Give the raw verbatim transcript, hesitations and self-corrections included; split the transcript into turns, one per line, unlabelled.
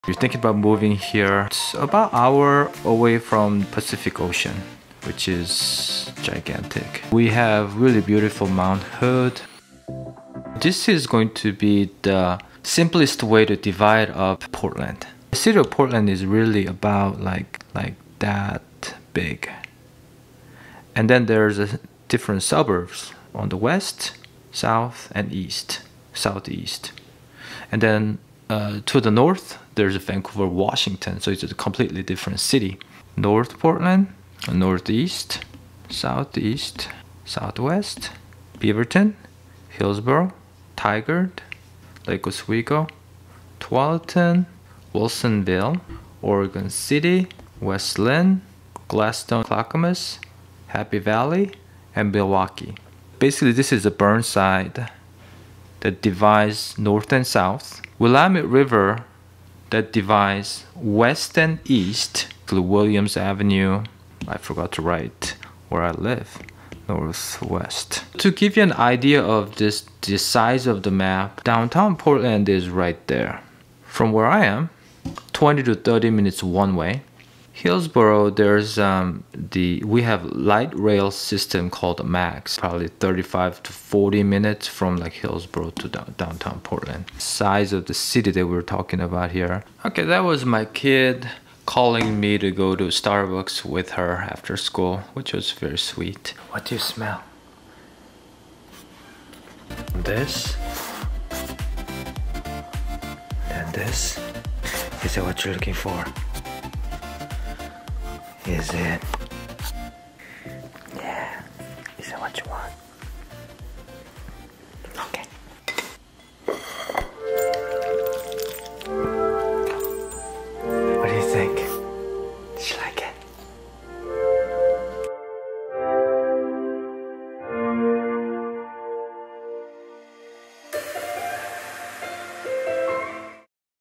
You're thinking about moving here. It's about an hour away from Pacific Ocean, which is gigantic. We have really beautiful Mount Hood. This is going to be the simplest way to divide up Portland. The city of Portland is really about like like that big. And then there's a different suburbs on the west, south, and east, southeast. And then uh, to the north, there's Vancouver, Washington. So it's a completely different city. North Portland, northeast, southeast, southwest, Beaverton, Hillsborough, Tigard, Lake Oswego, Tualatin, Wilsonville, Oregon City, West Lynn, Gladstone, Clackamas, Happy Valley, and Milwaukee. Basically, this is a Burnside that divides north and south. Willamette River that divides west and east. Williams Avenue. I forgot to write where I live. Northwest. To give you an idea of this, the size of the map, downtown Portland is right there. From where I am, twenty to thirty minutes one way. Hillsborough, there's um, the we have light rail system called MAX, probably thirty-five to forty minutes from like Hillsborough to down, downtown Portland. Size of the city that we're talking about here. Okay, that was my kid calling me to go to Starbucks with her after school, which was very sweet. What do you smell? This. And this. Is that what you're looking for? Is it? Yeah. Is that what you want? Okay. What do you think? Did you like it?